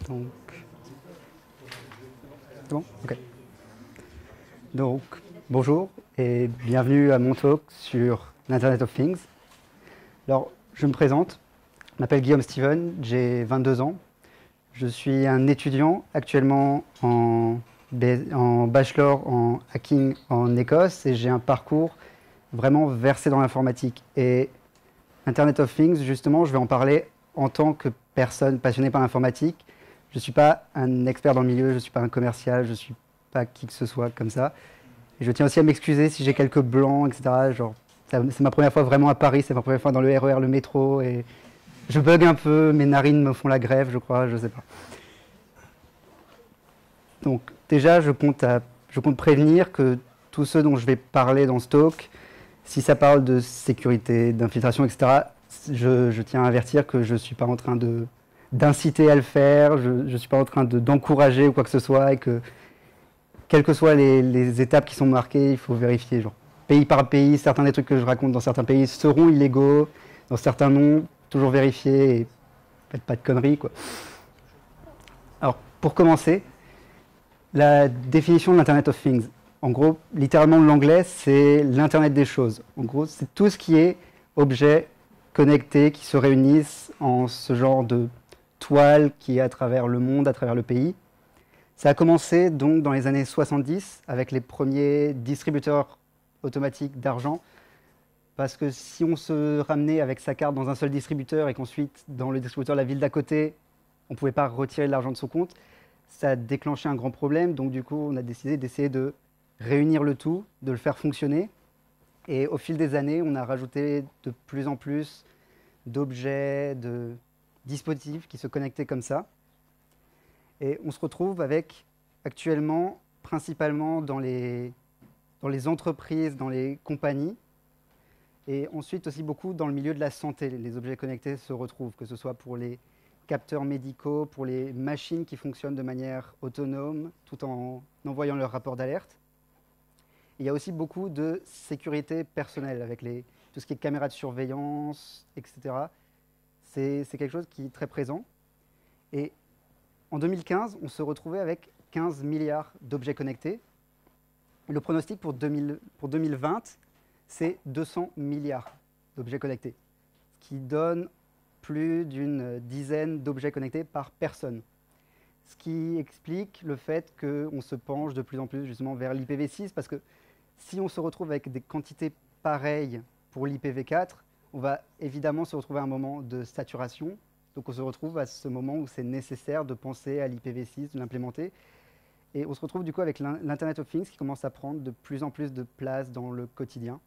Donc, c'est bon? Ok. Donc, bonjour et bienvenue à mon talk sur l'Internet of Things. Alors, je me présente, je m'appelle Guillaume Steven, j'ai 22 ans. Je suis un étudiant actuellement en bachelor en hacking en Écosse et j'ai un parcours vraiment versé dans l'informatique. Et Internet of Things, justement, je vais en parler en tant que personne passionnée par l'informatique. Je ne suis pas un expert dans le milieu, je ne suis pas un commercial, je ne suis pas qui que ce soit comme ça. Et je tiens aussi à m'excuser si j'ai quelques blancs, etc. Genre, c'est ma première fois vraiment à Paris, c'est ma première fois dans le RER, le métro, et je bug un peu, mes narines me font la grève, je crois, je sais pas. Donc déjà, je compte prévenir que tous ceux dont je vais parler dans ce talk, si ça parle de sécurité, d'infiltration, etc., je tiens à avertir que je ne suis pas en train d'inciter à le faire, je ne suis pas en train d'encourager ou quoi que ce soit, et que quelles que soient les étapes qui sont marquées, il faut vérifier, genre pays par pays, certains des trucs que je raconte dans certains pays seront illégaux, dans certains non, toujours vérifier et faites pas de conneries, quoi. Alors, pour commencer, la définition de l'Internet of Things. En gros, littéralement, l'anglais, c'est l'Internet des choses. En gros, c'est tout ce qui est objets connectés qui se réunissent en ce genre de toile qui est à travers le monde, à travers le pays. Ça a commencé donc dans les années 70 avec les premiers distributeurs automatiques d'argent. Parce que si on se ramenait avec sa carte dans un seul distributeur et qu'ensuite, dans le distributeur de la ville d'à côté, on ne pouvait pas retirer de l'argent de son compte, ça a déclenché un grand problème. Donc du coup, on a décidé d'essayer de réunir le tout, de le faire fonctionner. Et au fil des années, on a rajouté de plus en plus d'objets, de dispositifs qui se connectaient comme ça. Et on se retrouve avec, actuellement, principalement dans les entreprises, dans les compagnies, et ensuite aussi beaucoup dans le milieu de la santé. Les objets connectés se retrouvent, que ce soit pour les capteurs médicaux, pour les machines qui fonctionnent de manière autonome, tout en envoyant leur rapport d'alerte. Il y a aussi beaucoup de sécurité personnelle, avec tout ce qui est caméras de surveillance, etc. C'est quelque chose qui est très présent. Et en 2015, on se retrouvait avec 15 milliards d'objets connectés. Le pronostic pour 2020, c'est 200 milliards d'objets connectés, ce qui donne plus d'une dizaine d'objets connectés par personne. Ce qui explique le fait qu'on se penche de plus en plus justement vers l'IPv6, parce que si on se retrouve avec des quantités pareilles pour l'IPv4, on va évidemment se retrouver à un moment de saturation. Donc on se retrouve à ce moment où c'est nécessaire de penser à l'IPv6, de l'implémenter. Et on se retrouve du coup avec l'Internet of Things qui commence à prendre de plus en plus de place dans le quotidien.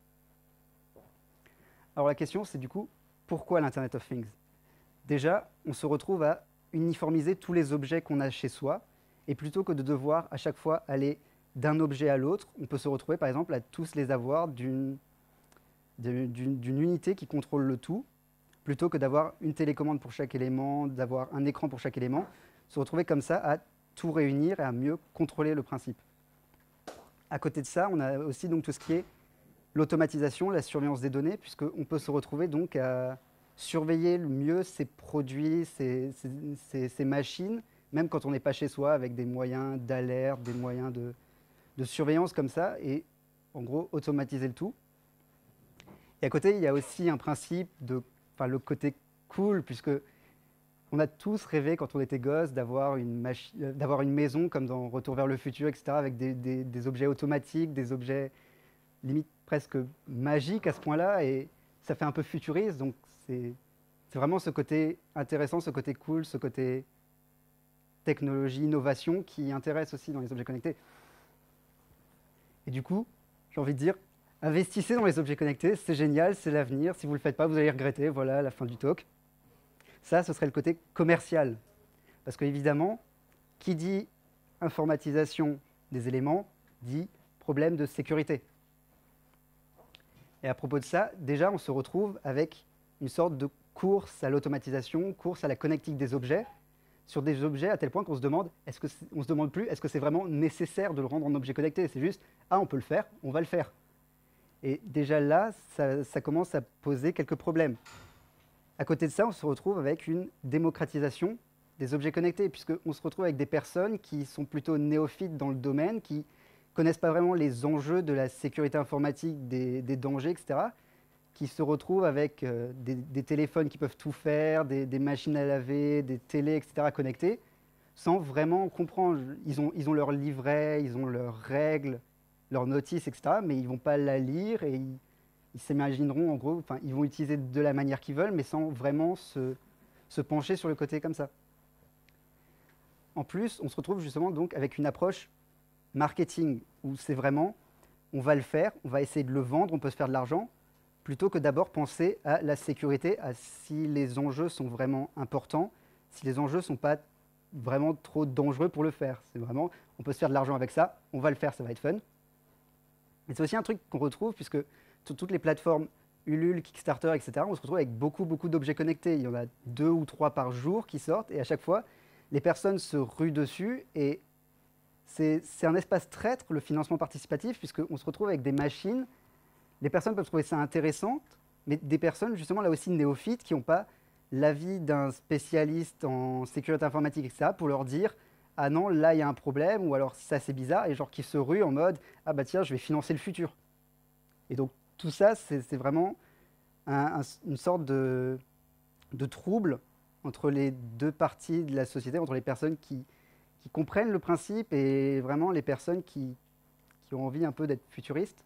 Alors la question, c'est du coup, pourquoi l'Internet of Things? Déjà, on se retrouve à uniformiser tous les objets qu'on a chez soi, et plutôt que de devoir à chaque fois aller d'un objet à l'autre, on peut se retrouver par exemple à tous les avoir d'une unité qui contrôle le tout, plutôt que d'avoir une télécommande pour chaque élément, d'avoir un écran pour chaque élément, se retrouver comme ça à tout réunir et à mieux contrôler le principe. À côté de ça, on a aussi donc tout ce qui est l'automatisation, la surveillance des données, puisqu'on peut se retrouver donc à surveiller le mieux ces produits, ces machines, même quand on n'est pas chez soi, avec des moyens d'alerte, des moyens de surveillance comme ça, et en gros automatiser le tout. Et à côté, il y a aussi un principe le côté cool, puisque on a tous rêvé quand on était gosse d'avoir une maison comme dans Retour vers le futur, etc., avec des objets automatiques, des objets limite presque magiques à ce point-là, et ça fait un peu futuriste, donc c'est vraiment ce côté intéressant, ce côté cool, ce côté technologie, innovation qui intéresse aussi dans les objets connectés. Et du coup, j'ai envie de dire, investissez dans les objets connectés, c'est génial, c'est l'avenir. Si vous ne le faites pas, vous allez regretter. Voilà, la fin du talk. Ça, ce serait le côté commercial. Parce qu'évidemment, qui dit informatisation des éléments, dit problème de sécurité. Et à propos de ça, déjà, on se retrouve avec une sorte de course à l'automatisation, course à la connectique des objets, sur des objets à tel point qu'on se demande, on se demande plus, est-ce que c'est vraiment nécessaire de le rendre en objet connecté? C'est juste, ah, on peut le faire, on va le faire. Et déjà là, ça commence à poser quelques problèmes. À côté de ça, on se retrouve avec une démocratisation des objets connectés, puisqu'on se retrouve avec des personnes qui sont plutôt néophytes dans le domaine, qui connaissent pas vraiment les enjeux de la sécurité informatique, des dangers, etc., qui se retrouvent avec des téléphones qui peuvent tout faire, des machines à laver, des télés, etc., connectées, sans vraiment comprendre. Ils ont leur livret, ils ont leurs règles, leurs notices, etc., mais ils ne vont pas la lire et ils s'imagineront, en gros, enfin, ils vont utiliser de la manière qu'ils veulent, mais sans vraiment se pencher sur le côté comme ça. En plus, on se retrouve justement donc avec une approche marketing, où c'est vraiment, on va le faire, on va essayer de le vendre, on peut se faire de l'argent, plutôt que d'abord penser à la sécurité, à si les enjeux sont vraiment importants, si les enjeux ne sont pas vraiment trop dangereux pour le faire. C'est vraiment, on peut se faire de l'argent avec ça, on va le faire, ça va être fun. Et c'est aussi un truc qu'on retrouve, puisque sur toutes les plateformes Ulule, Kickstarter, etc., on se retrouve avec beaucoup d'objets connectés. Il y en a 2 ou 3 par jour qui sortent, et à chaque fois, les personnes se ruent dessus, et c'est un espace traître, le financement participatif, puisqu'on se retrouve avec des machines. Les personnes peuvent trouver ça intéressant, mais des personnes, justement, là aussi néophytes, qui n'ont pas l'avis d'un spécialiste en sécurité informatique, etc., pour leur dire « Ah non, là, il y a un problème », ou alors « Ça, c'est bizarre », et genre qui se ruent en mode « Ah bah tiens, je vais financer le futur ». Et donc, tout ça, c'est vraiment une sorte de trouble entre les deux parties de la société, entre les personnes qui comprennent le principe et vraiment les personnes qui ont envie un peu d'être futuristes.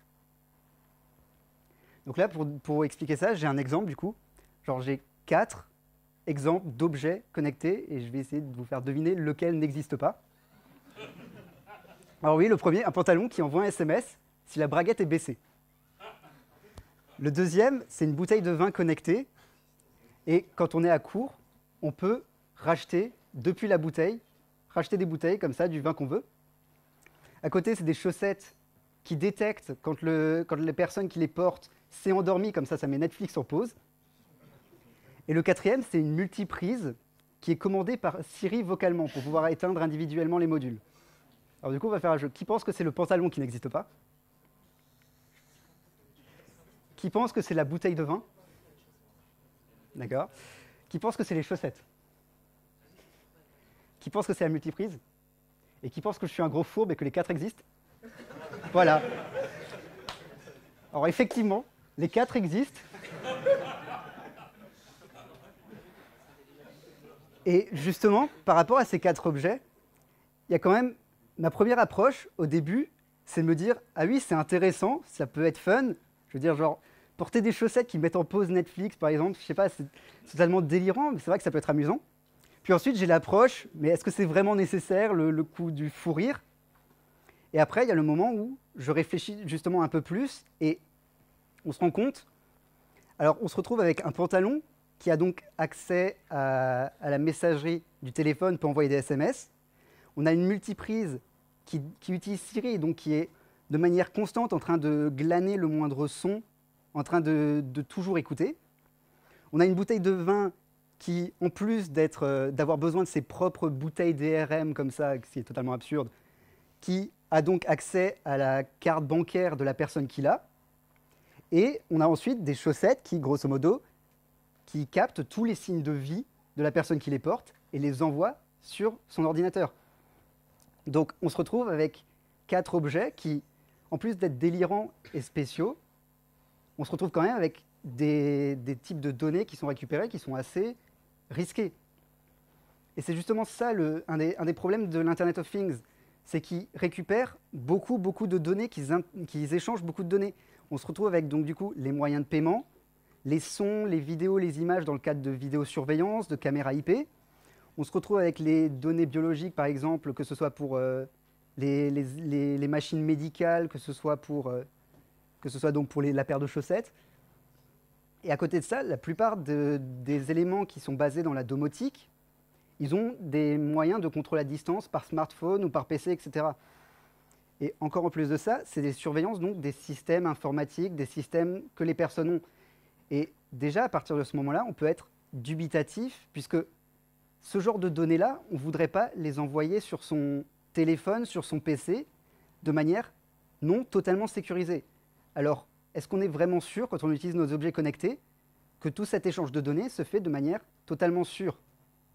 Donc là, pour expliquer ça, j'ai un exemple du coup. Genre j'ai 4 exemples d'objets connectés et je vais essayer de vous faire deviner lequel n'existe pas. Alors oui, le premier, un pantalon qui envoie un SMS si la braguette est baissée. Le deuxième, c'est une bouteille de vin connectée. Et quand on est à court, on peut racheter depuis la bouteille, racheter des bouteilles comme ça, du vin qu'on veut. À côté, c'est des chaussettes qui détectent quand les personnes qui les portent s'est endormie, comme ça met Netflix en pause. Et le quatrième, c'est une multiprise qui est commandée par Siri vocalement pour pouvoir éteindre individuellement les modules. Alors du coup, on va faire un jeu. Qui pense que c'est le pantalon qui n'existe pas? Qui pense que c'est la bouteille de vin? D'accord. Qui pense que c'est les chaussettes? Qui pense que c'est la multiprise? Et qui pense que je suis un gros fourbe et que les 4 existent? Voilà. Alors effectivement, les 4 existent. Et justement, par rapport à ces 4 objets, il y a quand même ma première approche au début, c'est de me dire « Ah oui, c'est intéressant, ça peut être fun ». Je veux dire, genre, porter des chaussettes qui mettent en pause Netflix, par exemple, je sais pas, c'est totalement délirant, mais c'est vrai que ça peut être amusant. Puis ensuite, j'ai l'approche, mais est-ce que c'est vraiment nécessaire, le coup du fou rire? Et après, il y a le moment où je réfléchis justement un peu plus, et on se rend compte, alors on se retrouve avec un pantalon qui a donc accès à la messagerie du téléphone pour envoyer des SMS. On a une multiprise qui utilise Siri, donc qui est de manière constante en train de glaner le moindre son, en train de toujours écouter. On a une bouteille de vin qui, en plus d'avoir besoin de ses propres bouteilles DRM comme ça, ce qui est totalement absurde, qui a donc accès à la carte bancaire de la personne qui l'a. Et on a ensuite des chaussettes qui, grosso modo, qui captent tous les signes de vie de la personne qui les porte et les envoie sur son ordinateur. Donc on se retrouve avec 4 objets qui, en plus d'être délirants et spéciaux, on se retrouve quand même avec des types de données qui sont récupérées, qui sont assez risqués. Et c'est justement ça un des problèmes de l'Internet of Things, c'est qu'ils récupèrent beaucoup de données, qu'ils échangent beaucoup de données. On se retrouve avec donc du coup les moyens de paiement, les sons, les vidéos, les images dans le cadre de vidéosurveillance, de caméras IP. On se retrouve avec les données biologiques, par exemple, que ce soit pour les machines médicales, que ce soit donc pour la paire de chaussettes. Et à côté de ça, la plupart des éléments qui sont basés dans la domotique, ils ont des moyens de contrôle à distance par smartphone ou par PC, etc. Et encore en plus de ça, c'est des surveillances donc des systèmes informatiques, des systèmes que les personnes ont. Et déjà, à partir de ce moment-là, on peut être dubitatif, puisque ce genre de données-là, on ne voudrait pas les envoyer sur son téléphone, sur son PC, de manière non totalement sécurisée. Alors, est-ce qu'on est vraiment sûr, quand on utilise nos objets connectés, que tout cet échange de données se fait de manière totalement sûre?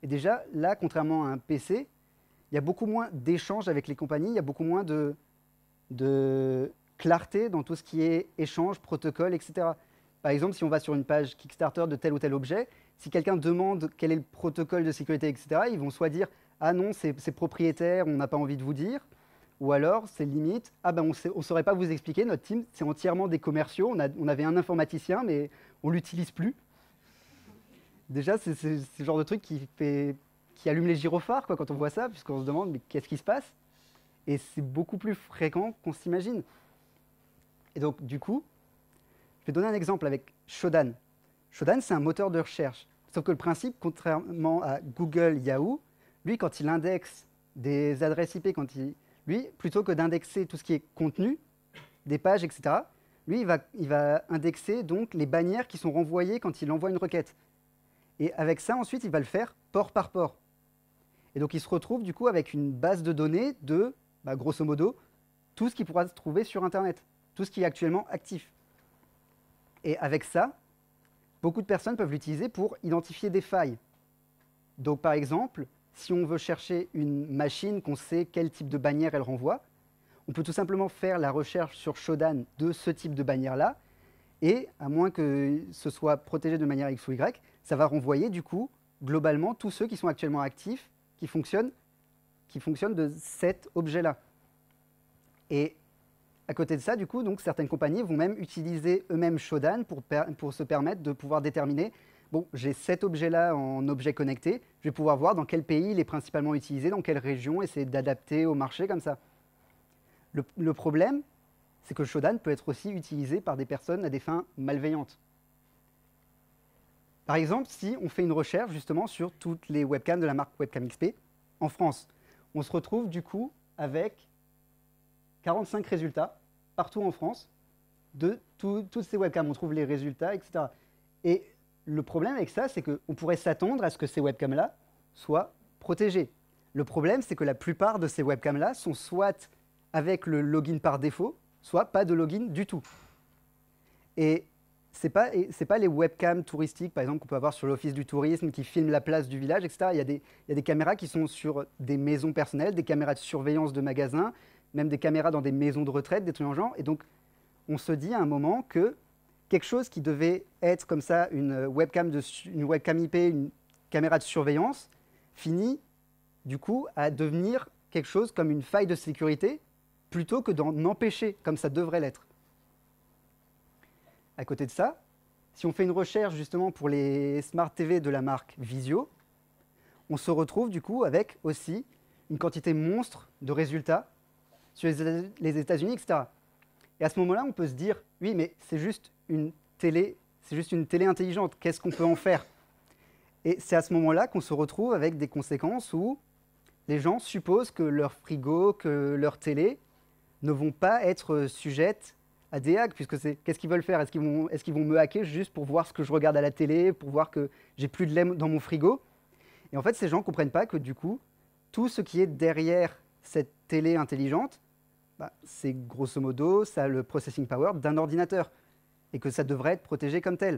Et déjà, là, contrairement à un PC, il y a beaucoup moins d'échanges avec les compagnies, il y a beaucoup moins de clarté dans tout ce qui est échange, protocole, etc. Par exemple, si on va sur une page Kickstarter de tel ou tel objet, si quelqu'un demande quel est le protocole de sécurité, etc., ils vont soit dire « Ah non, c'est propriétaire, on n'a pas envie de vous dire », ou alors, c'est limite « Ah ben, on ne saurait pas vous expliquer, notre team, c'est entièrement des commerciaux, on avait un informaticien, mais on ne l'utilise plus ». Déjà, c'est ce genre de truc qui allume les gyrophares quoi, quand on voit ça, puisqu'on se demande « Mais qu'est-ce qui se passe ?» Et c'est beaucoup plus fréquent qu'on s'imagine. Et donc, du coup, je vais donner un exemple avec Shodan. Shodan, c'est un moteur de recherche. Sauf que le principe, contrairement à Google, Yahoo, lui, quand il indexe des adresses IP, lui, plutôt que d'indexer tout ce qui est contenu, des pages, etc., lui, il va indexer donc les bannières qui sont renvoyées quand il envoie une requête. Et avec ça, ensuite, il va le faire port par port. Et donc, il se retrouve du coup avec une base de données de, grosso modo, tout ce qui pourra se trouver sur Internet, tout ce qui est actuellement actif. Et avec ça, beaucoup de personnes peuvent l'utiliser pour identifier des failles. Donc, par exemple, si on veut chercher une machine, qu'on sait quel type de bannière elle renvoie, on peut tout simplement faire la recherche sur Shodan de ce type de bannière-là, et à moins que ce soit protégé de manière X ou Y, ça va renvoyer du coup, globalement, tous ceux qui sont actuellement actifs, qui fonctionnent de cet objet-là. Et à côté de ça, du coup, donc, certaines compagnies vont même utiliser eux-mêmes Shodan pour se permettre de pouvoir déterminer bon, j'ai cet objet-là en objet connecté, je vais pouvoir voir dans quel pays il est principalement utilisé, dans quelle région, essayer d'adapter au marché comme ça. Le problème, c'est que Shodan peut être aussi utilisé par des personnes à des fins malveillantes. Par exemple, si on fait une recherche justement sur toutes les webcams de la marque Webcam XP en France, on se retrouve du coup avec 45 résultats partout en France de toutes ces webcams. On trouve les résultats, etc. Et le problème avec ça, c'est qu'on pourrait s'attendre à ce que ces webcams-là soient protégées. Le problème, c'est que la plupart de ces webcams-là sont soit avec le login par défaut, soit pas de login du tout. Et c'est pas les webcams touristiques, par exemple, qu'on peut avoir sur l'Office du tourisme, qui filment la place du village, etc. Il y a des caméras qui sont sur des maisons personnelles, des caméras de surveillance de magasins, même des caméras dans des maisons de retraite, des trucs en genre. Et donc, on se dit à un moment que quelque chose qui devait être comme ça, une webcam IP, une caméra de surveillance, finit du coup à devenir quelque chose comme une faille de sécurité, plutôt que d'en empêcher, comme ça devrait l'être. À côté de ça, si on fait une recherche justement pour les Smart TV de la marque Vizio, on se retrouve du coup avec aussi une quantité monstre de résultats sur les États-Unis, etc. Et à ce moment-là, on peut se dire, oui, mais c'est juste une télé intelligente, qu'est-ce qu'on peut en faire? Et c'est à ce moment-là qu'on se retrouve avec des conséquences où les gens supposent que leur frigo, que leur télé ne vont pas être sujettes à des hacks, puisque qu'est-ce qu'ils veulent faire? Est-ce qu'ils vont me hacker juste pour voir ce que je regarde à la télé, pour voir que j'ai plus de lait dans mon frigo? Et en fait, ces gens ne comprennent pas que du coup, tout ce qui est derrière cette télé intelligente, c'est grosso modo, ça a le processing power d'un ordinateur, et que ça devrait être protégé comme tel.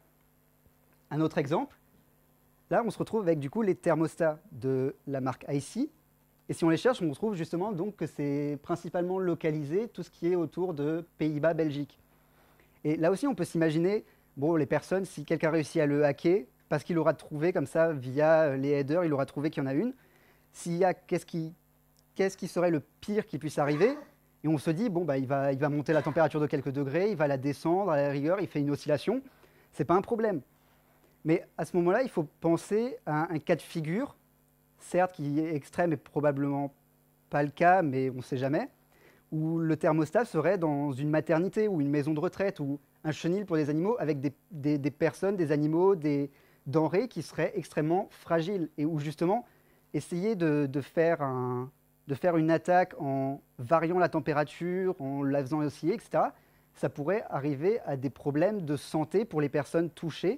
Un autre exemple, là, on se retrouve avec du coup les thermostats de la marque IC, et si on les cherche, on trouve justement donc que c'est principalement localisé tout ce qui est autour de Pays-Bas, Belgique. Et là aussi, on peut s'imaginer, bon, les personnes, si quelqu'un réussit à le hacker, parce qu'il aura trouvé comme ça, via les headers, il aura trouvé qu'il y en a une, s'il y a qu'est-ce qui serait le pire qui puisse arriver? Et on se dit, bon, il va monter la température de quelques degrés, il va la descendre, à la rigueur, il fait une oscillation, c'est pas un problème. Mais à ce moment-là, il faut penser à un cas de figure, certes qui est extrême et probablement pas le cas, mais on ne sait jamais, où le thermostat serait dans une maternité ou une maison de retraite ou un chenil pour des animaux avec des personnes, des animaux, des denrées qui seraient extrêmement fragiles et où justement essayer de faire une attaque en variant la température, en la faisant osciller, etc., ça pourrait arriver à des problèmes de santé pour les personnes touchées.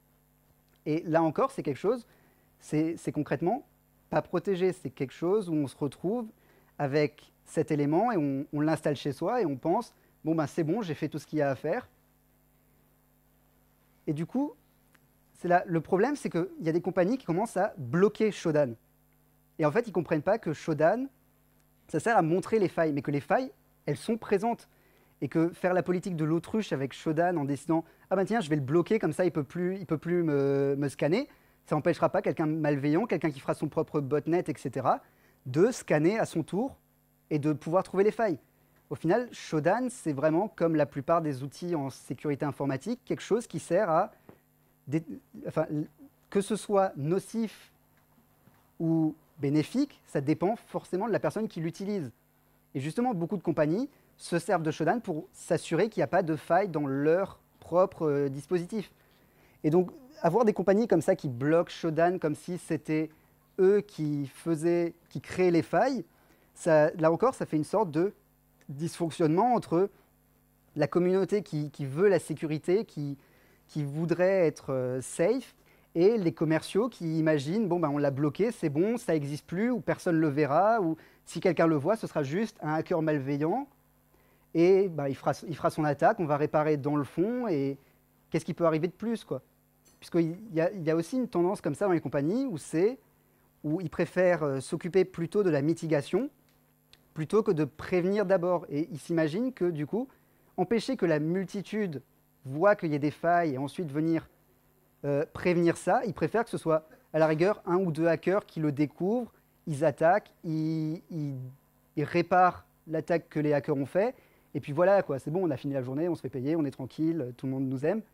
Et là encore, c'est quelque chose, c'est concrètement pas protégé, c'est quelque chose où on se retrouve avec cet élément et on l'installe chez soi et on pense, bon c'est bon, j'ai fait tout ce qu'il y a à faire. Et du coup, c'est là, le problème, c'est qu'il y a des compagnies qui commencent à bloquer Shodan. Et en fait, ils ne comprennent pas que Shodan, ça sert à montrer les failles, mais que les failles, elles sont présentes. Et que faire la politique de l'autruche avec Shodan en décidant « Ah ben tiens, je vais le bloquer, comme ça il peut plus me scanner », ça n'empêchera pas quelqu'un malveillant, quelqu'un qui fera son propre botnet, etc., de scanner à son tour et de pouvoir trouver les failles. Au final, Shodan, c'est vraiment, comme la plupart des outils en sécurité informatique, quelque chose qui sert à... Enfin, que ce soit nocif ou bénéfique, ça dépend forcément de la personne qui l'utilise. Et justement, beaucoup de compagnies se servent de Shodan pour s'assurer qu'il n'y a pas de faille dans leur propre dispositif. Et donc, avoir des compagnies comme ça qui bloquent Shodan comme si c'était eux qui créaient les failles, ça, là encore, ça fait une sorte de dysfonctionnement entre la communauté qui veut la sécurité, qui voudrait être safe, et les commerciaux qui imaginent, bon, ben, on l'a bloqué, c'est bon, ça n'existe plus, ou personne ne le verra, ou si quelqu'un le voit, ce sera juste un hacker malveillant, et ben, il fera son attaque, on va réparer dans le fond, et qu'est-ce qui peut arriver de plus, quoi? Puisqu'il y a aussi une tendance comme ça dans les compagnies où ils préfèrent s'occuper plutôt de la mitigation plutôt que de prévenir d'abord. Et ils s'imaginent que du coup, empêcher que la multitude voit qu'il y a des failles et ensuite venir prévenir ça, ils préfèrent que ce soit à la rigueur un ou deux hackers qui le découvrent, ils attaquent, ils réparent l'attaque que les hackers ont fait, et puis voilà, quoi, c'est bon, on a fini la journée, on se fait payer, on est tranquille, tout le monde nous aime.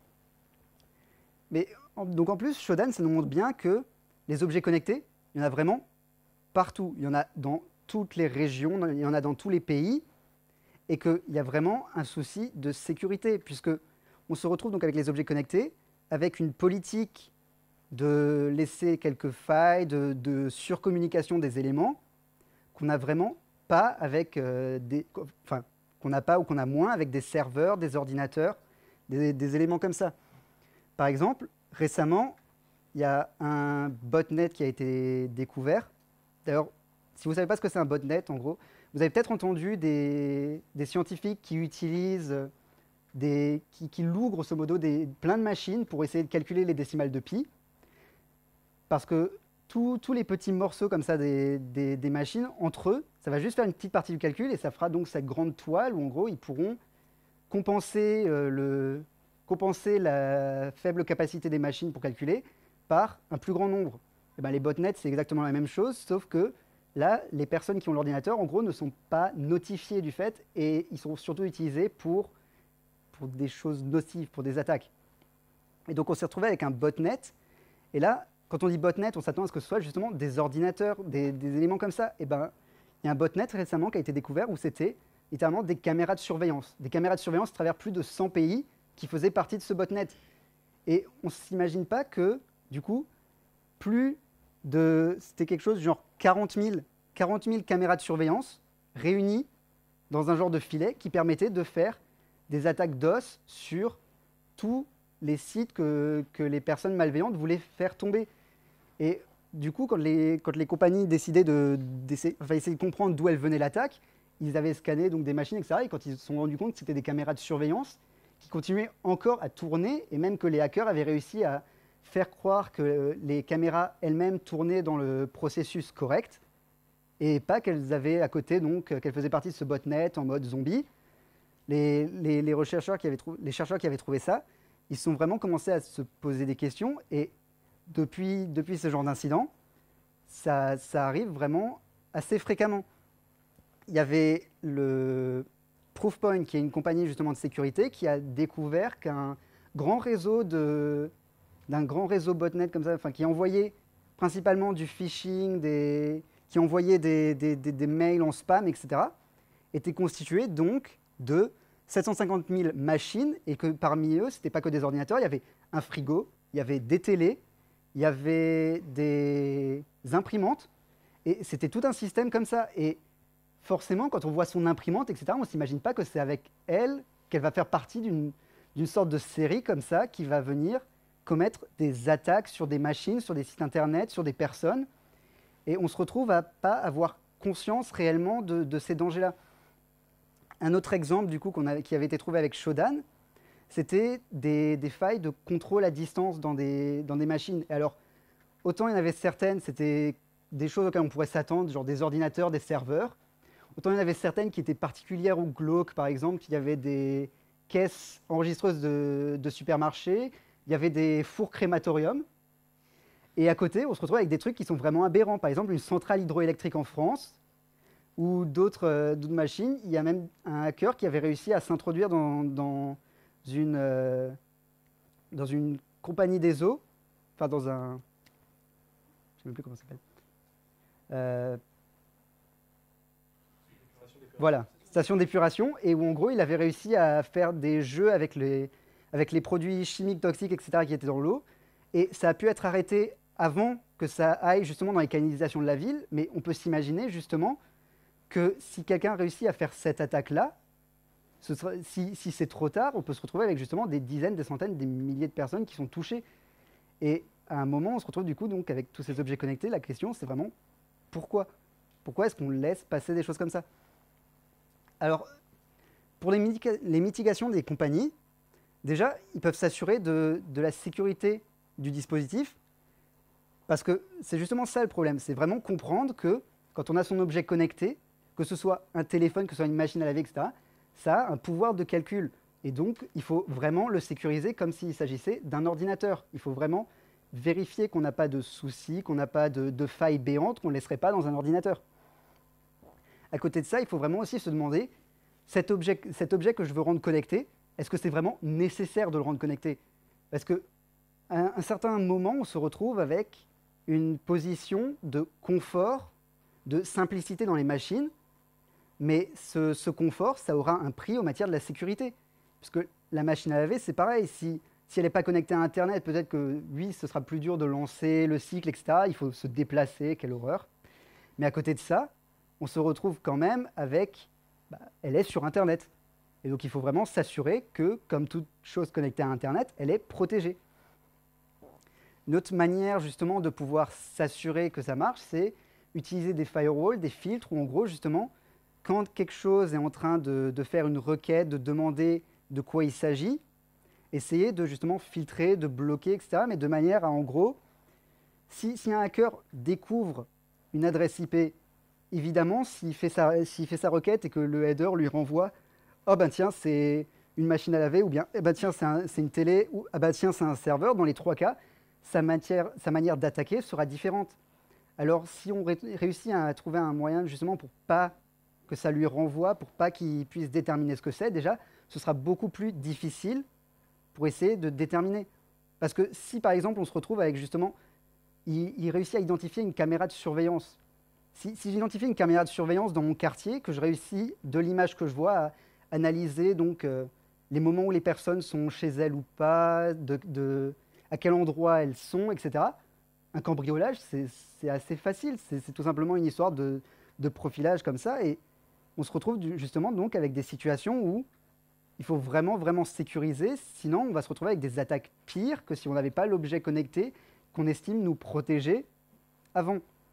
Mais donc en plus, Shodan, ça nous montre bien que les objets connectés, il y en a vraiment partout. Il y en a dans toutes les régions, il y en a dans tous les pays, et qu'il y a vraiment un souci de sécurité, puisque on se retrouve donc avec les objets connectés, avec une politique de laisser quelques failles, de surcommunication des éléments, qu'on n'a vraiment pas avec enfin, qu'on n'a pas ou qu'on a moins avec des serveurs, des ordinateurs, des éléments comme ça. Par exemple, récemment, il y a un botnet qui a été découvert. D'ailleurs, si vous ne savez pas ce que c'est un botnet, en gros, vous avez peut-être entendu des scientifiques qui utilisent, qui louent grosso modo plein de machines pour essayer de calculer les décimales de pi. Parce que tous les petits morceaux comme ça des machines, entre eux, ça va juste faire une petite partie du calcul et ça fera donc cette grande toile où en gros ils pourront compenser la faible capacité des machines pour calculer par un plus grand nombre. Et ben, les botnets, c'est exactement la même chose, sauf que là, les personnes qui ont l'ordinateur, en gros, ne sont pas notifiées du fait et ils sont surtout utilisés pour des choses nocives, pour des attaques. Et donc, on s'est retrouvé avec un botnet. Et là, quand on dit botnet, on s'attend à ce que ce soit justement des ordinateurs, des éléments comme ça. Et ben, il y a un botnet récemment qui a été découvert où c'était littéralement des caméras de surveillance. Des caméras de surveillance à travers plus de 100 pays qui faisaient partie de ce botnet. Et on ne s'imagine pas que, du coup, c'était quelque chose genre 40 000 caméras de surveillance réunies dans un genre de filet qui permettait de faire des attaques DOS sur tous les sites que les personnes malveillantes voulaient faire tomber. Et du coup, quand les compagnies décidaient essayer de comprendre d'où elle venait l'attaque, ils avaient scanné donc des machines, etc. Et quand ils se sont rendus compte que c'était des caméras de surveillance qui continuaient encore à tourner, et même que les hackers avaient réussi à faire croire que les caméras elles-mêmes tournaient dans le processus correct, et pas qu'elles avaient à côté, donc qu'elles faisaient partie de ce botnet en mode zombie. Les chercheurs qui avaient trouvé ça, ils sont vraiment commencé à se poser des questions, et depuis ce genre d'incident, ça arrive vraiment assez fréquemment. Il y avait le Proofpoint, qui est une compagnie justement de sécurité, qui a découvert qu'un grand réseau botnet comme ça, enfin, qui envoyait principalement du phishing, qui envoyait des mails en spam, etc., était constitué donc de 750 000 machines, et que parmi eux, ce n'était pas que des ordinateurs, il y avait un frigo, il y avait des télés, il y avait des imprimantes, et c'était tout un système comme ça. Et forcément, quand on voit son imprimante, etc., on ne s'imagine pas que c'est avec elle qu'elle va faire partie d'une sorte de série comme ça qui va venir commettre des attaques sur des machines, sur des sites internet, sur des personnes. Et on se retrouve à pas avoir conscience réellement de ces dangers-là. Un autre exemple du coup qui avait été trouvé avec Shodan, c'était des failles de contrôle à distance dans des machines. Et alors, autant il y en avait certaines, c'était des choses auxquelles on pourrait s'attendre, genre des ordinateurs, des serveurs. Autant il y en avait certaines qui étaient particulières ou glauques, par exemple, il y avait des caisses enregistreuses de supermarchés, il y avait des fours crématoriums. Et à côté, on se retrouve avec des trucs qui sont vraiment aberrants. Par exemple, une centrale hydroélectrique en France ou d'autres machines. Il y a même un hacker qui avait réussi à s'introduire dans une compagnie des eaux, enfin dans un... Je ne sais même plus comment ça s'appelle. Euh, voilà, station d'épuration, et où en gros il avait réussi à faire des jeux avec les produits chimiques toxiques, etc., qui étaient dans l'eau, et ça a pu être arrêté avant que ça aille justement dans les canalisations de la ville, mais on peut s'imaginer justement que si quelqu'un réussit à faire cette attaque-là, si c'est trop tard, on peut se retrouver avec justement des dizaines, des centaines, des milliers de personnes qui sont touchées. Et à un moment, on se retrouve du coup donc avec tous ces objets connectés. La question, c'est vraiment pourquoi? Pourquoi est-ce qu'on laisse passer des choses comme ça? Alors, pour les mitigations des compagnies, déjà, ils peuvent s'assurer de la sécurité du dispositif, parce que c'est justement ça le problème. C'est vraiment comprendre que quand on a son objet connecté, que ce soit un téléphone, que ce soit une machine à laver, etc., ça a un pouvoir de calcul. Et donc, il faut vraiment le sécuriser comme s'il s'agissait d'un ordinateur. Il faut vraiment vérifier qu'on n'a pas de soucis, qu'on n'a pas de failles béantes, qu'on ne laisserait pas dans un ordinateur. À côté de ça, il faut vraiment aussi se demander, cet objet que je veux rendre connecté, est-ce que c'est vraiment nécessaire de le rendre connecté? Parce qu'à un certain moment, on se retrouve avec une position de confort, de simplicité dans les machines, mais ce confort, ça aura un prix en matière de la sécurité. Parce que la machine à laver, c'est pareil. Si elle n'est pas connectée à Internet, peut-être que oui, ce sera plus dur de lancer le cycle, etc. Il faut se déplacer, quelle horreur. Mais à côté de ça, on se retrouve quand même avec... elle est sur Internet. Et donc il faut vraiment s'assurer que, comme toute chose connectée à Internet, elle est protégée. Une autre manière justement de pouvoir s'assurer que ça marche, c'est utiliser des firewalls, des filtres, où en gros justement, quand quelque chose est en train de faire une requête, de demander de quoi il s'agit, essayer de justement filtrer, de bloquer, etc. Mais de manière à, en gros, si un hacker découvre une adresse IP, évidemment, s'il fait sa requête et que le header lui renvoie « Oh ben tiens, c'est une machine à laver » ou bien eh ben tiens, c'est une télé ou « Ah ben tiens, c'est un serveur », dans les trois cas, sa manière d'attaquer sera différente. Alors si on réussit à trouver un moyen justement pour pas que ça lui renvoie, pour pas qu'il puisse déterminer ce que c'est, déjà, ce sera beaucoup plus difficile pour essayer de déterminer. Parce que si par exemple on se retrouve avec justement, il réussit à identifier une caméra de surveillance. Si j'identifie une caméra de surveillance dans mon quartier, que je réussis de l'image que je vois à analyser donc les moments où les personnes sont chez elles ou pas, à quel endroit elles sont, etc. Un cambriolage, c'est assez facile. C'est tout simplement une histoire de profilage comme ça. Et on se retrouve justement donc avec des situations où il faut vraiment, vraiment sécuriser. Sinon, on va se retrouver avec des attaques pires que si on n'avait pas l'objet connecté qu'on estime nous protéger avant.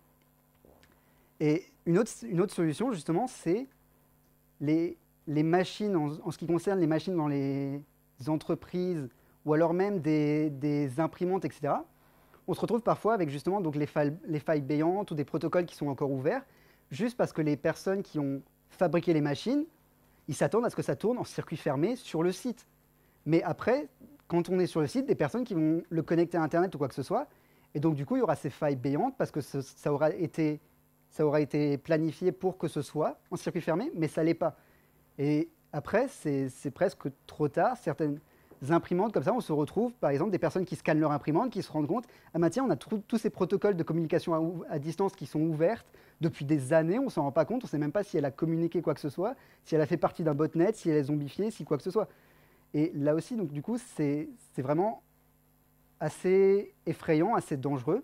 Et une autre solution, justement, c'est les machines, en ce qui concerne les machines dans les entreprises ou alors même des imprimantes, etc. On se retrouve parfois avec justement donc les failles béantes ou des protocoles qui sont encore ouverts, juste parce que les personnes qui ont fabriqué les machines, ils s'attendent à ce que ça tourne en circuit fermé sur le site. Mais après, quand on est sur le site, des personnes qui vont le connecter à Internet ou quoi que ce soit, et donc du coup, il y aura ces failles béantes parce que ça aura été planifié pour que ce soit en circuit fermé, mais ça ne l'est pas. Et après, c'est presque trop tard. Certaines imprimantes comme ça, on se retrouve, par exemple, des personnes qui scannent leur imprimante, qui se rendent compte, ah ben tiens, on a tous ces protocoles de communication à distance qui sont ouvertes depuis des années, on ne s'en rend pas compte, on ne sait même pas si elle a communiqué quoi que ce soit, si elle a fait partie d'un botnet, si elle est zombifiée, si quoi que ce soit. Et là aussi, donc du coup, c'est vraiment assez effrayant, assez dangereux.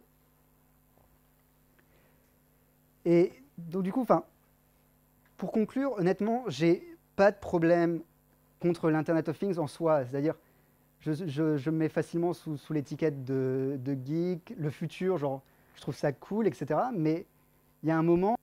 Et donc du coup, pour conclure, honnêtement, j'ai pas de problème contre l'Internet of Things en soi. C'est-à-dire, je me mets facilement sous l'étiquette de geek, le futur, genre, je trouve ça cool, etc. Mais il y a un moment...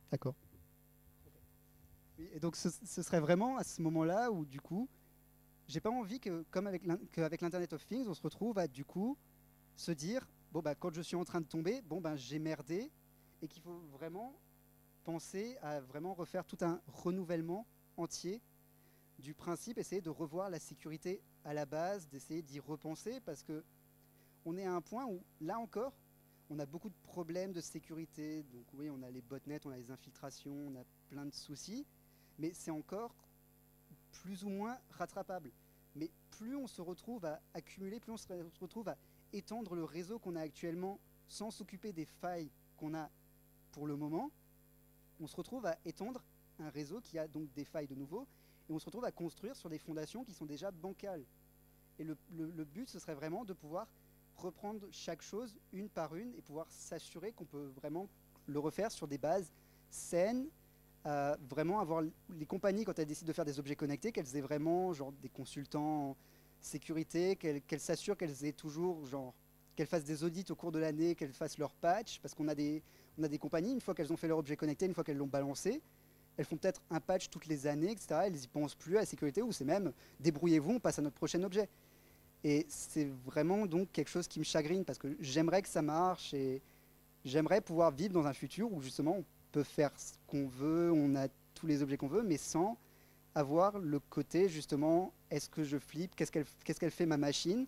D'accord. Oui, et donc ce serait vraiment à ce moment-là où du coup, j'ai pas envie que, comme avec l'Internet of Things, on se retrouve à du coup se dire, bon bah quand je suis en train de tomber, bon bah j'ai merdé, et qu'il faut vraiment penser à vraiment refaire tout un renouvellement entier du principe, essayer de revoir la sécurité à la base, d'essayer d'y repenser, parce que on est à un point où, là encore, on a beaucoup de problèmes de sécurité. Donc oui, on a les botnets, on a les infiltrations, on a plein de soucis, mais c'est encore plus ou moins rattrapable. Mais plus on se retrouve à accumuler, plus on se retrouve à étendre le réseau qu'on a actuellement sans s'occuper des failles qu'on a pour le moment, on se retrouve à étendre un réseau qui a donc des failles de nouveau, et on se retrouve à construire sur des fondations qui sont déjà bancales. Et le but, ce serait vraiment de pouvoir reprendre chaque chose une par une et pouvoir s'assurer qu'on peut vraiment le refaire sur des bases saines, vraiment avoir les compagnies, quand elles décident de faire des objets connectés, qu'elles aient vraiment genre des consultants en sécurité, qu'elles s'assurent qu'elles aient toujours genre qu'elles fassent des audits au cours de l'année, qu'elles fassent leur patch, parce qu'on a des compagnies, une fois qu'elles ont fait leur objet connecté, une fois qu'elles l'ont balancé, elles font peut-être un patch toutes les années, etc. Elles n'y pensent plus à la sécurité, ou c'est même débrouillez-vous, on passe à notre prochain objet. Et c'est vraiment donc quelque chose qui me chagrine, parce que j'aimerais que ça marche, et j'aimerais pouvoir vivre dans un futur où justement on peut faire ce qu'on veut, on a tous les objets qu'on veut, mais sans avoir le côté justement, est-ce que je flippe, qu'est-ce qu'elle fait ma machine,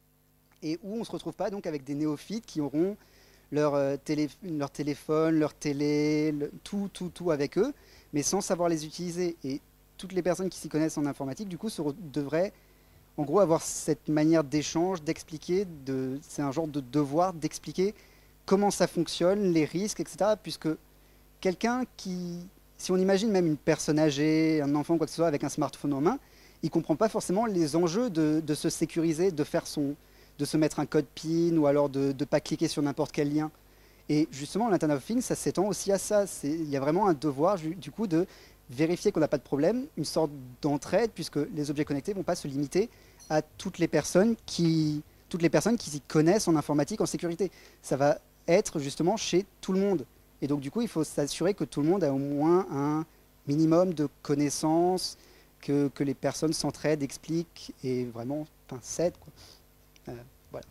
et où on ne se retrouve pas donc avec des néophytes qui auront leur téléphone, leur télé, tout avec eux, mais sans savoir les utiliser. Et toutes les personnes qui s'y connaissent en informatique, du coup, devraient en gros avoir cette manière d'échange, d'expliquer, c'est un genre de devoir d'expliquer comment ça fonctionne, les risques, etc. Puisque quelqu'un si on imagine même une personne âgée, un enfant, quoi que ce soit, avec un smartphone en main, il ne comprend pas forcément les enjeux de se sécuriser, de se mettre un code PIN, ou alors de ne pas cliquer sur n'importe quel lien. Et justement, l'Internet of Things, ça s'étend aussi à ça. Il y a vraiment un devoir, du coup, de vérifier qu'on n'a pas de problème, une sorte d'entraide, puisque les objets connectés ne vont pas se limiter à toutes les personnes qui s'y connaissent en informatique, en sécurité. Ça va être justement chez tout le monde. Et donc, du coup, il faut s'assurer que tout le monde a au moins un minimum de connaissances, que les personnes s'entraident, expliquent et vraiment s'aident, quoi. Voilà.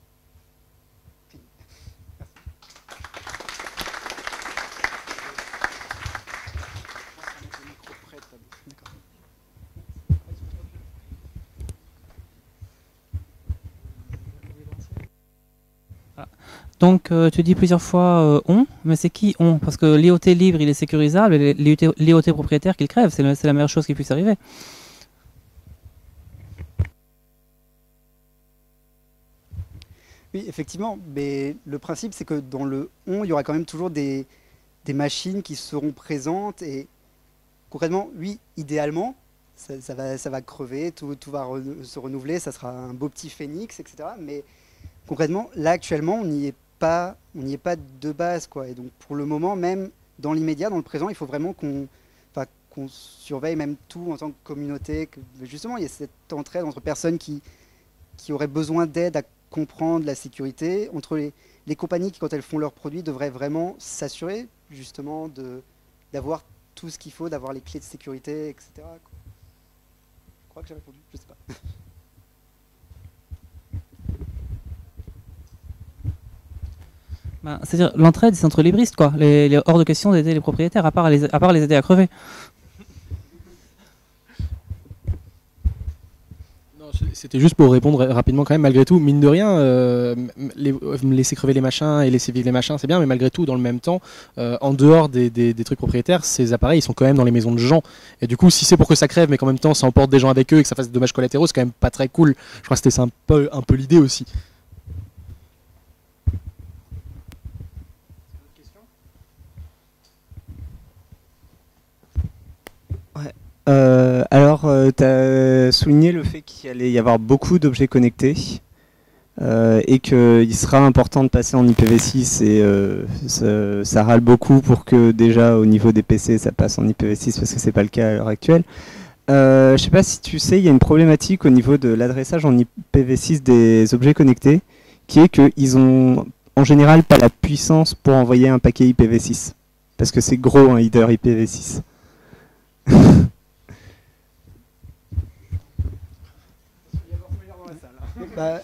Donc, tu dis plusieurs fois on, mais c'est qui on? Parce que l'IoT libre, il est sécurisable, et l'IoT propriétaire qu'il crève, c'est la meilleure chose qui puisse arriver. Oui, effectivement, mais le principe, c'est que dans le on, il y aura quand même toujours des machines qui seront présentes, et concrètement, oui, idéalement, ça va crever, tout va se renouveler, ça sera un beau petit phénix, etc. Mais concrètement, là, actuellement, on n'y est pas de base, quoi. Et donc, pour le moment, même dans l'immédiat, dans le présent, il faut vraiment qu'on surveille même tout en tant que communauté, que justement, il y a cette entraide entre personnes qui auraient besoin d'aide à comprendre la sécurité, entre les compagnies qui, quand elles font leurs produits, devraient vraiment s'assurer, justement, d'avoir tout ce qu'il faut, d'avoir les clés de sécurité, etc., quoi. Je crois que j'ai répondu, je sais pas. Ben, c'est-à-dire, l'entraide, c'est entre libristes, quoi. Les hors de question d'aider les propriétaires, à part les aider à crever. C'était juste pour répondre rapidement quand même, malgré tout, mine de rien, laisser crever les machins et laisser vivre les machins, c'est bien, mais malgré tout, dans le même temps, en dehors des trucs propriétaires, ces appareils, ils sont quand même dans les maisons de gens. Et du coup, si c'est pour que ça crève, mais qu'en même temps, ça emporte des gens avec eux et que ça fasse des dommages collatéraux, c'est quand même pas très cool. Je crois que c'était un peu l'idée aussi. Alors, tu as souligné le fait qu'il allait y avoir beaucoup d'objets connectés et qu'il sera important de passer en IPv6 et ça râle beaucoup pour que déjà au niveau des PC ça passe en IPv6 parce que c'est pas le cas à l'heure actuelle. Je sais pas si tu sais, il y a une problématique au niveau de l'adressage en IPv6 des objets connectés qui est qu'ils ont en général pas la puissance pour envoyer un paquet IPv6. parce que c'est gros un header IPv6. Bah,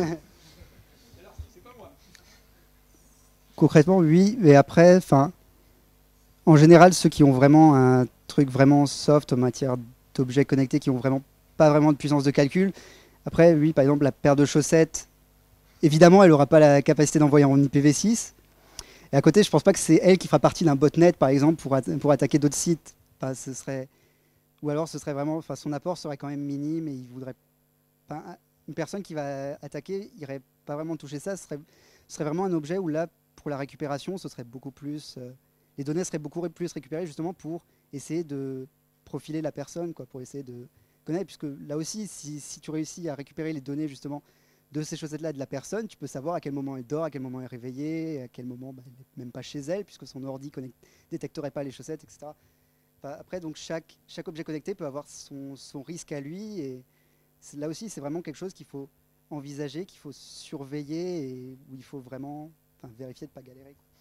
concrètement, oui, mais après, enfin, en général, ceux qui ont vraiment un truc vraiment soft en matière d'objets connectés, qui ont vraiment pas vraiment de puissance de calcul, après, oui, par exemple, la paire de chaussettes, évidemment, elle n'aura pas la capacité d'envoyer en IPv6. Et à côté, je pense pas que c'est elle qui fera partie d'un botnet, par exemple, pour attaquer d'autres sites. Enfin, ce serait... Ou alors, ce serait vraiment... Enfin, son apport serait quand même minime et il voudrait... Enfin, une personne qui va attaquer irait pas vraiment toucher ça. Ce serait vraiment un objet où là, pour la récupération, ce serait beaucoup plus... les données seraient beaucoup plus récupérées justement pour essayer de profiler la personne, quoi, pour essayer de connaître. Puisque là aussi, si tu réussis à récupérer les données justement de ces chaussettes-là de la personne, tu peux savoir à quel moment elle dort, à quel moment elle est réveillée, à quel moment elle n'est même pas chez elle, puisque son ordi ne détecterait pas les chaussettes, etc. Enfin, après, donc chaque objet connecté peut avoir son risque à lui, et là aussi, c'est vraiment quelque chose qu'il faut envisager, qu'il faut surveiller, et où il faut vraiment vérifier de ne pas galérer, quoi.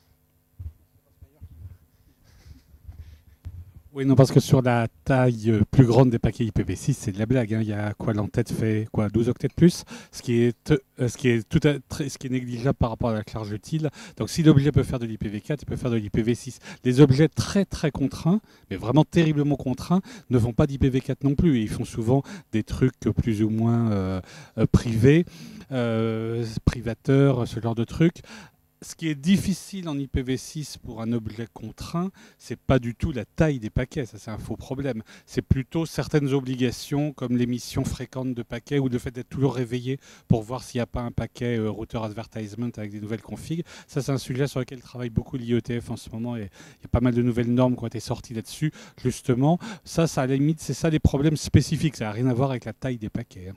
Oui, non, parce que sur la taille plus grande des paquets IPv6, c'est de la blague, hein. Il y a quoi, l'entête fait quoi, 12 octets de plus, ce qui est négligeable par rapport à la charge utile. Donc si l'objet peut faire de l'IPv4, il peut faire de l'IPv6. Les objets très très contraints, mais vraiment terriblement contraints, ne font pas d'IPv4 non plus. Et ils font souvent des trucs plus ou moins privés, privateurs, ce genre de trucs. Ce qui est difficile en IPv6 pour un objet contraint, c'est pas du tout la taille des paquets, ça c'est un faux problème. C'est plutôt certaines obligations comme l'émission fréquente de paquets ou le fait d'être toujours réveillé pour voir s'il n'y a pas un paquet router advertisement avec des nouvelles configs. Ça c'est un sujet sur lequel travaille beaucoup l'IETF en ce moment et il y a pas mal de nouvelles normes qui ont été sorties là-dessus. Justement, ça à la limite, c'est ça les problèmes spécifiques, ça n'a rien à voir avec la taille des paquets.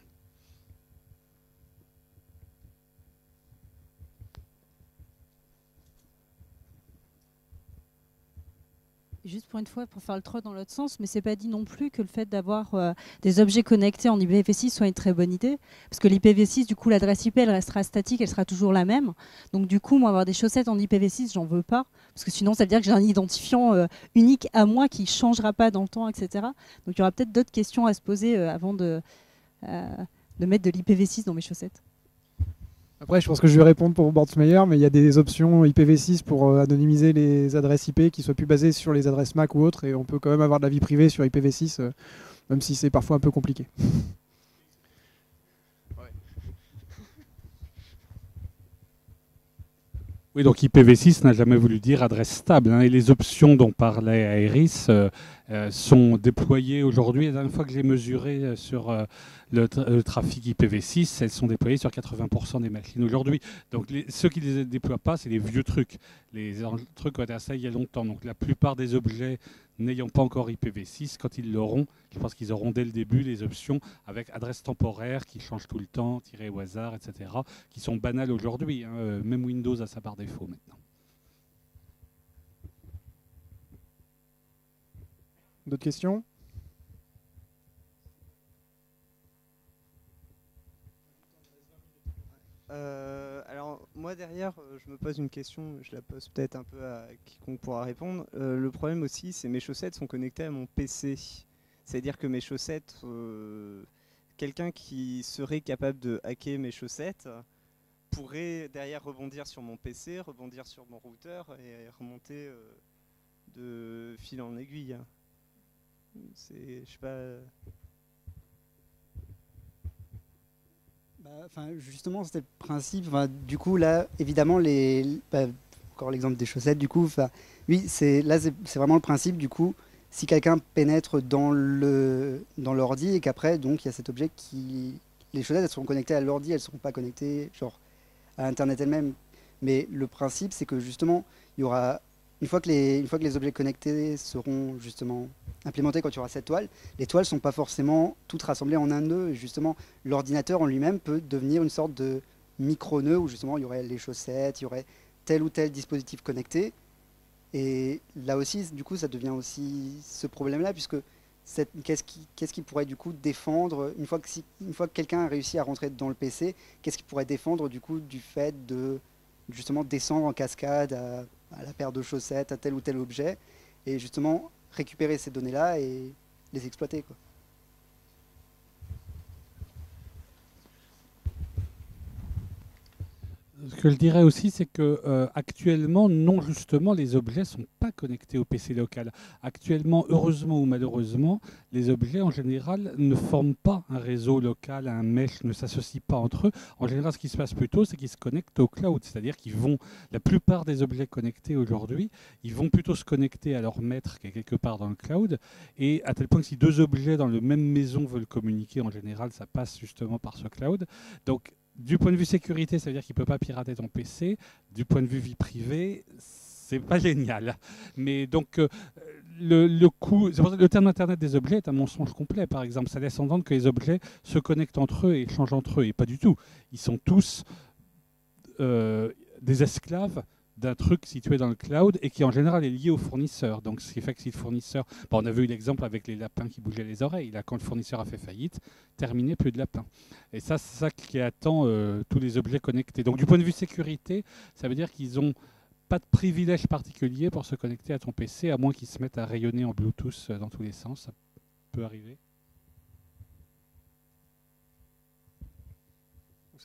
Juste pour une fois, pour faire le troll dans l'autre sens, mais c'est pas dit non plus que le fait d'avoir des objets connectés en IPv6 soit une très bonne idée, parce que l'IPv6, du coup, l'adresse IP, elle restera statique, elle sera toujours la même. Donc du coup, moi, avoir des chaussettes en IPv6, j'en veux pas, parce que sinon, ça veut dire que j'ai un identifiant unique à moi qui changera pas dans le temps, etc. Donc il y aura peut-être d'autres questions à se poser avant de mettre de l'IPv6 dans mes chaussettes. Après, je pense que je vais répondre pour Bordsmeyer, mais il y a des options IPv6 pour anonymiser les adresses IP qui soient plus basées sur les adresses MAC ou autres, et on peut quand même avoir de la vie privée sur IPv6, même si c'est parfois un peu compliqué. Oui, donc IPv6 n'a jamais voulu dire adresse stable, hein, et les options dont parlait Aeris sont déployées aujourd'hui. La dernière fois que j'ai mesuré sur le trafic IPv6, elles sont déployées sur 80% des machines aujourd'hui. Donc ceux qui ne les déploient pas, c'est les vieux trucs. Les trucs qui ont été installés il y a longtemps. Donc la plupart des objets n'ayant pas encore IPv6, quand ils l'auront, je pense qu'ils auront dès le début les options avec adresse temporaire qui change tout le temps, tiré au hasard, etc., qui sont banales aujourd'hui, hein. Même Windows a ça par défaut maintenant. D'autres questions ? Alors moi derrière, je me pose une question, je la pose peut-être un peu à quiconque pourra répondre. Le problème aussi, c'est mes chaussettes sont connectées à mon PC. C'est-à-dire que mes chaussettes, quelqu'un qui serait capable de hacker mes chaussettes pourrait derrière rebondir sur mon PC, rebondir sur mon routeur et remonter de fil en aiguille. Je sais pas... Justement, c'était le principe. Du coup, là, évidemment, encore l'exemple des chaussettes, du coup, oui, c'est vraiment le principe. Du coup, si quelqu'un pénètre dans l'ordi et qu'après, donc, il y a cet objet les chaussettes, elles seront connectées à l'ordi, elles ne seront pas connectées, genre, à Internet elle-même. Mais le principe, c'est que justement, il y aura une fois que les objets connectés seront justement implémentés, quand il y aura cette toile, les toiles ne sont pas forcément toutes rassemblées en un nœud. Et justement, l'ordinateur en lui-même peut devenir une sorte de micro-nœud où justement il y aurait les chaussettes, il y aurait tel ou tel dispositif connecté. Et là aussi, du coup, ça devient aussi ce problème-là, puisque qu'est-ce qui pourrait du coup défendre, une fois que quelqu'un a réussi à rentrer dans le PC, qu'est-ce qui pourrait défendre du coup du fait de justement descendre en cascade à la paire de chaussettes, à tel ou tel objet, et justement récupérer ces données-là et les exploiter, quoi. Ce que je dirais aussi, c'est que actuellement, non, justement, les objets ne sont pas connectés au PC local. Actuellement, heureusement ou malheureusement, les objets, en général, ne forment pas un réseau local, un mesh, ne s'associent pas entre eux. En général, ce qui se passe plutôt, c'est qu'ils se connectent au cloud. C'est-à-dire qu'ils vont, la plupart des objets connectés aujourd'hui, ils vont plutôt se connecter à leur maître qui est quelque part dans le cloud. Et à tel point que si deux objets dans la même maison veulent communiquer, en général, ça passe justement par ce cloud. Donc, du point de vue sécurité, ça veut dire qu'il ne peut pas pirater ton PC. Du point de vue vie privée, c'est pas génial. Mais donc, le coût, c'est pour ça que le terme Internet des objets est un mensonge complet, par exemple. Ça laisse entendre que les objets se connectent entre eux et échangent entre eux. Et pas du tout. Ils sont tous des esclaves d'un truc situé dans le cloud et qui en général est lié au fournisseur. Donc ce qui fait que si le fournisseur... Bon, on a vu l'exemple avec les lapins qui bougeaient les oreilles. Là, quand le fournisseur a fait faillite, terminé, plus de lapins. Et ça, c'est ça qui attend tous les objets connectés. Donc du point de vue sécurité, ça veut dire qu'ils n'ont pas de privilège particulier pour se connecter à ton PC, à moins qu'ils se mettent à rayonner en Bluetooth dans tous les sens. Ça peut arriver. Où ça ?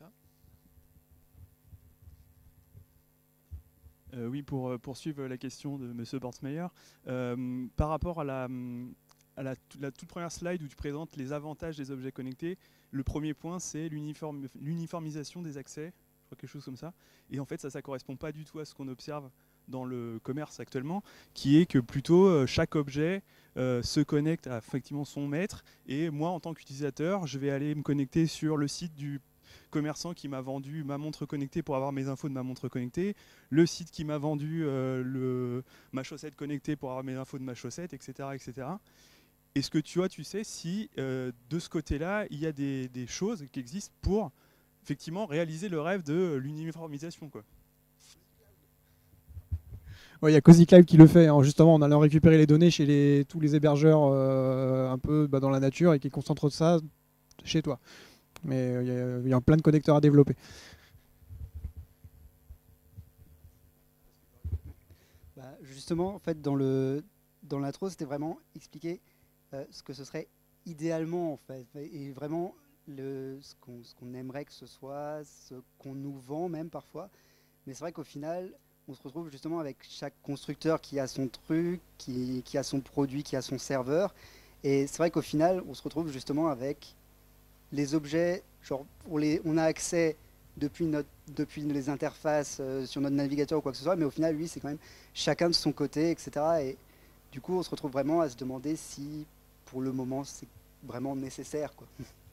Oui, pour poursuivre la question de M. Bortsmeyer, par rapport à la toute première slide où tu présentes les avantages des objets connectés, le premier point c'est l'uniformisation des accès, je crois quelque chose comme ça, et en fait ça ne correspond pas du tout à ce qu'on observe dans le commerce actuellement, qui est que plutôt chaque objet se connecte à effectivement son maître, et moi en tant qu'utilisateur, je vais aller me connecter sur le site du commerçant qui m'a vendu ma montre connectée pour avoir mes infos de ma montre connectée, le site qui m'a vendu ma chaussette connectée pour avoir mes infos de ma chaussette, etc. etc. Est-ce que tu sais si de ce côté-là, il y a des choses qui existent pour effectivement réaliser le rêve de l'uniformisation, quoi. Ouais, il y a Cozy Cloud qui le fait, hein, justement en allant récupérer les données chez tous les hébergeurs un peu dans la nature et qui concentrent ça chez toi. Mais il y a plein de connecteurs à développer. Bah, justement, en fait, dans l'intro, c'était vraiment expliquer ce que ce serait idéalement, en fait, et vraiment ce qu'on aimerait que ce soit, ce qu'on nous vend même parfois. Mais c'est vrai qu'au final, on se retrouve justement avec chaque constructeur qui a son truc, qui a son produit, qui a son serveur. Et c'est vrai qu'au final, on se retrouve justement avec les objets, genre on a accès depuis les interfaces sur notre navigateur ou quoi que ce soit, mais au final, lui, c'est quand même chacun de son côté, etc. Et du coup, on se retrouve vraiment à se demander si, pour le moment, c'est vraiment nécessaire, quoi.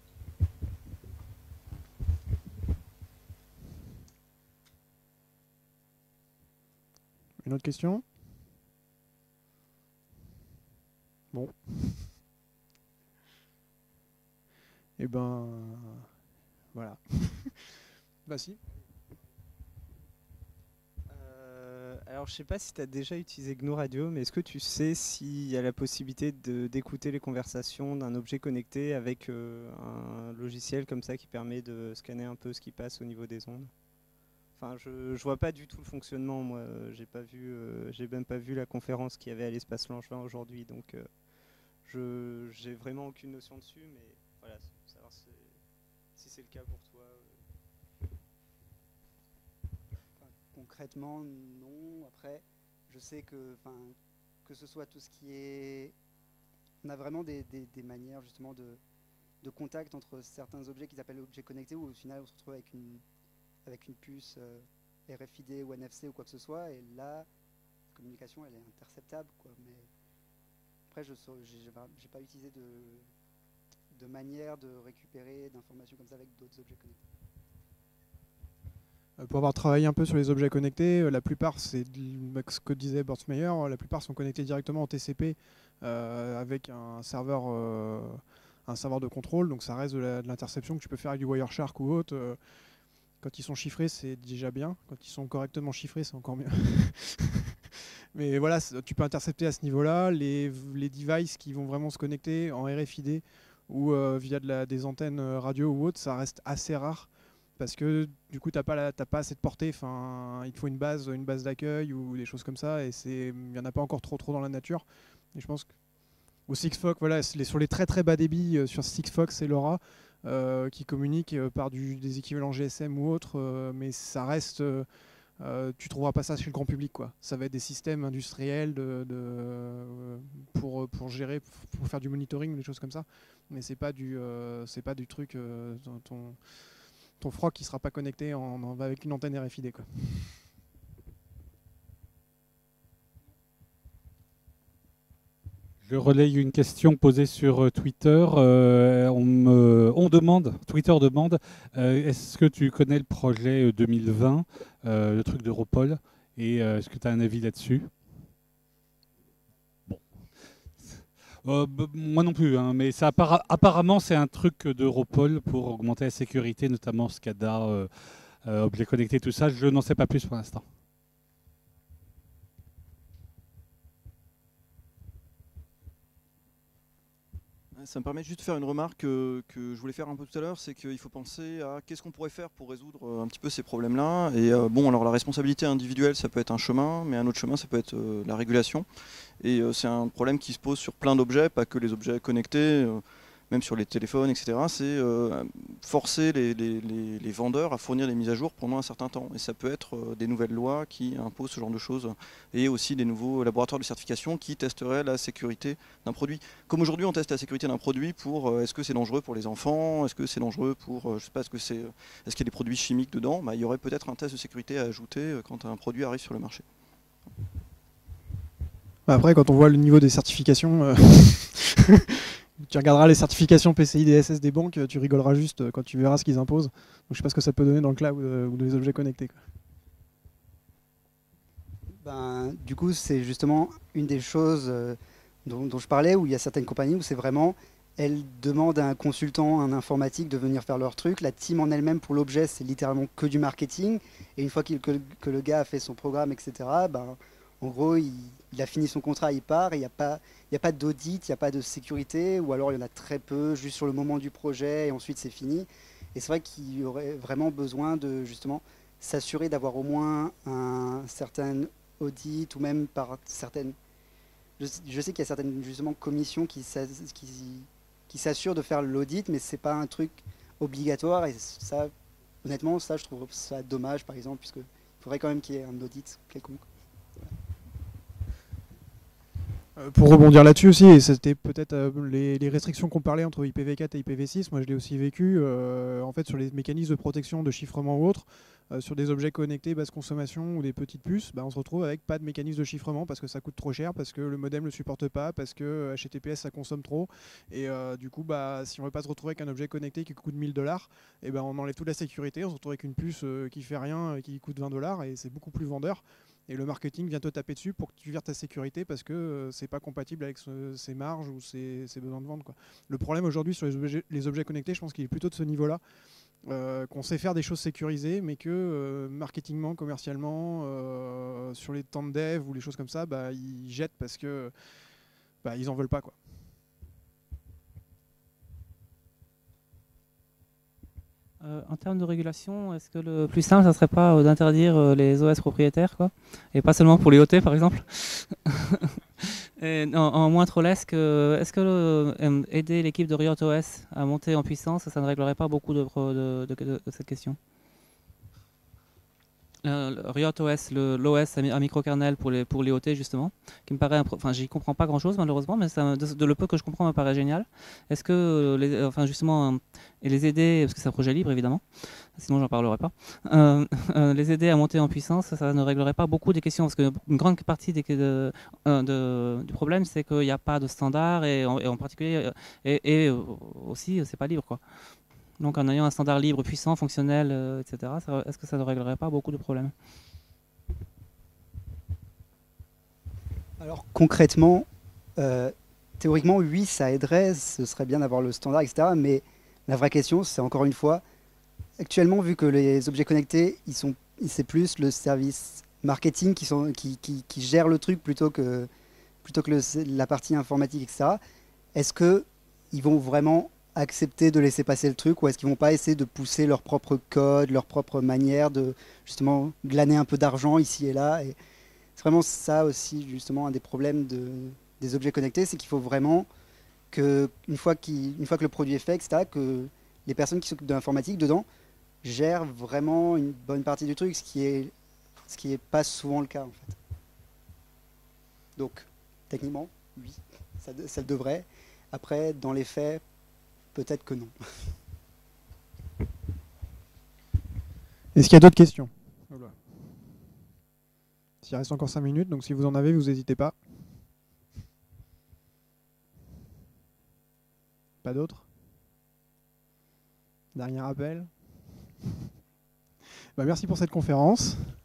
Une autre question ? Bon. Et ben voilà. Bah si. Alors je sais pas si tu as déjà utilisé GNU Radio, mais est-ce que tu sais s'il y a la possibilité d'écouter les conversations d'un objet connecté avec un logiciel comme ça qui permet de scanner un peu ce qui passe au niveau des ondes? Enfin, je vois pas du tout le fonctionnement, moi. J'ai même pas vu la conférence qu'il y avait à l'Espace Langevin aujourd'hui, donc j'ai vraiment aucune notion dessus, mais voilà, savoir si c'est le cas pour toi. Concrètement, non. Après, je sais que ce soit tout ce qui est... On a vraiment des manières justement de contact entre certains objets qu'ils appellent objets connectés, où au final on se retrouve avec une puce RFID ou NFC ou quoi que ce soit, et là, la communication elle est interceptable, quoi. Mais après, j'ai pas utilisé de manière de récupérer d'informations comme ça avec d'autres objets connectés. Pour avoir travaillé un peu sur les objets connectés, la plupart, c'est ce que disait Bortsmeyer, la plupart sont connectés directement en TCP avec un serveur de contrôle, donc ça reste de l'interception que tu peux faire avec du Wireshark ou autre. Quand ils sont chiffrés, c'est déjà bien. Quand ils sont correctement chiffrés, c'est encore mieux. Mais voilà, tu peux intercepter à ce niveau-là. Les devices qui vont vraiment se connecter en RFID ou via des antennes radio ou autre, ça reste assez rare. parce que du coup, t'as pas assez de portée. Enfin, il te faut une base d'accueil ou des choses comme ça, et il n'y en a pas encore trop dans la nature. Et je pense qu'au Sigfox, voilà, sur les très très bas débits, sur Sigfox et LoRa, qui communiquent par des équivalents GSM ou autres, mais ça reste... tu trouveras pas ça chez le grand public, quoi. Ça va être des systèmes industriels pour gérer, pour faire du monitoring, des choses comme ça. Mais c'est pas du truc ton froc qui sera pas connecté avec une antenne RFID, quoi. Je relaye une question posée sur Twitter. Twitter demande, est-ce que tu connais le projet 2020, le truc d'Europol, et est-ce que tu as un avis là-dessus? Bon. Moi non plus, hein, mais ça, apparemment c'est un truc d'Europol pour augmenter la sécurité, notamment SCADA, objets connectés, tout ça. Je n'en sais pas plus pour l'instant. Ça me permet juste de faire une remarque que je voulais faire un peu tout à l'heure, c'est qu'il faut penser à qu'est-ce qu'on pourrait faire pour résoudre un petit peu ces problèmes-là. Et bon, alors la responsabilité individuelle, ça peut être un chemin, mais un autre chemin, ça peut être la régulation. Et c'est un problème qui se pose sur plein d'objets, pas que les objets connectés, même sur les téléphones, etc. C'est forcer les vendeurs à fournir des mises à jour pendant un certain temps. Et ça peut être des nouvelles lois qui imposent ce genre de choses, et aussi des nouveaux laboratoires de certification qui testeraient la sécurité d'un produit. Comme aujourd'hui on teste la sécurité d'un produit pour est-ce que c'est dangereux pour les enfants, est-ce que c'est dangereux pour, je sais pas, est-ce qu'il y a des produits chimiques dedans, bah, il y aurait peut-être un test de sécurité à ajouter quand un produit arrive sur le marché. Après, quand on voit le niveau des certifications... Tu regarderas les certifications PCI DSS des banques, tu rigoleras juste quand tu verras ce qu'ils imposent. Donc je sais pas ce que ça peut donner dans le cloud ou des objets connectés, quoi. Ben, du coup, c'est justement une des choses dont je parlais, où il y a certaines compagnies où c'est vraiment, elles demandent à un consultant, un informatique de venir faire leur truc. La team en elle-même pour l'objet, c'est littéralement que du marketing. Et une fois que le gars a fait son programme, etc., ben, en gros, il a fini son contrat, il part, et il n'y a pas d'audit, il n'y a pas de sécurité, ou alors il y en a très peu, juste sur le moment du projet, et ensuite c'est fini. Et c'est vrai qu'il y aurait vraiment besoin de justement s'assurer d'avoir au moins un certain audit, ou même par certaines... Je sais qu'il y a certaines justement commissions qui s'assurent de faire l'audit, mais c'est pas un truc obligatoire, et ça, honnêtement, ça je trouve ça dommage, par exemple, puisqu'il faudrait quand même qu'il y ait un audit quelconque. Pour rebondir là-dessus aussi, et c'était peut-être les restrictions qu'on parlait entre IPv4 et IPv6, moi je l'ai aussi vécu, en fait sur les mécanismes de protection de chiffrement ou autres, sur des objets connectés basse consommation ou des petites puces, bah, on se retrouve avec pas de mécanisme de chiffrement parce que ça coûte trop cher, parce que le modem ne le supporte pas, parce que HTTPS ça consomme trop, et du coup bah, si on ne veut pas se retrouver avec un objet connecté qui coûte 1000 $, et ben on enlève toute la sécurité, on se retrouve avec une puce qui fait rien, qui coûte 20 $, et c'est beaucoup plus vendeur. Et le marketing vient te taper dessus pour que tu vires ta sécurité parce que c'est pas compatible avec ses marges ou ses besoins de vente, quoi. Le problème aujourd'hui sur les objets connectés, je pense qu'il est plutôt de ce niveau-là, qu'on sait faire des choses sécurisées, mais que marketingement, commercialement, sur les temps de dev ou les choses comme ça, bah, ils jettent parce que bah, ils en veulent pas, quoi. En termes de régulation, est-ce que le plus simple, ça serait pas d'interdire les OS propriétaires, quoi, et pas seulement pour les OT, par exemple? Et en moins trollesque, est-ce que aider l'équipe de RiotOS à monter en puissance, ça ne réglerait pas beaucoup de cette question? RiotOS, l'OS à microkernel pour les OT justement, qui me paraît, enfin j'y comprends pas grand chose malheureusement, mais ça, de le peu que je comprends me paraît génial. Est-ce que enfin justement et les aider, parce que c'est un projet libre évidemment, sinon j'en parlerai pas, les aider à monter en puissance, ça ne réglerait pas beaucoup des questions, parce qu'une grande partie du problème c'est qu'il n'y a pas de standard, et en particulier et aussi c'est pas libre, quoi. Donc en ayant un standard libre, puissant, fonctionnel, etc., est-ce que ça ne réglerait pas beaucoup de problèmes? Alors concrètement, théoriquement, oui, ça aiderait, ce serait bien d'avoir le standard, etc. Mais la vraie question, c'est encore une fois, actuellement, vu que les objets connectés, c'est plus le service marketing qui gère le truc plutôt que la partie informatique, etc. Est-ce qu'ils vont vraiment accepter de laisser passer le truc, ou est-ce qu'ils vont pas essayer de pousser leur propre code, leur propre manière de justement glaner un peu d'argent ici et là. Et c'est vraiment ça aussi justement un des problèmes des objets connectés, c'est qu'il faut vraiment que une fois que le produit est fait, etc., que les personnes qui s'occupent de l'informatique dedans gèrent vraiment une bonne partie du truc, ce qui est pas souvent le cas en fait. Donc techniquement, oui, ça le devrait. Après, dans les faits, peut-être que non. Est-ce qu'il y a d'autres questions? S'il reste encore 5 minutes, donc si vous en avez, vous n'hésitez pas. Pas d'autres? Dernier appel. Bah, merci pour cette conférence.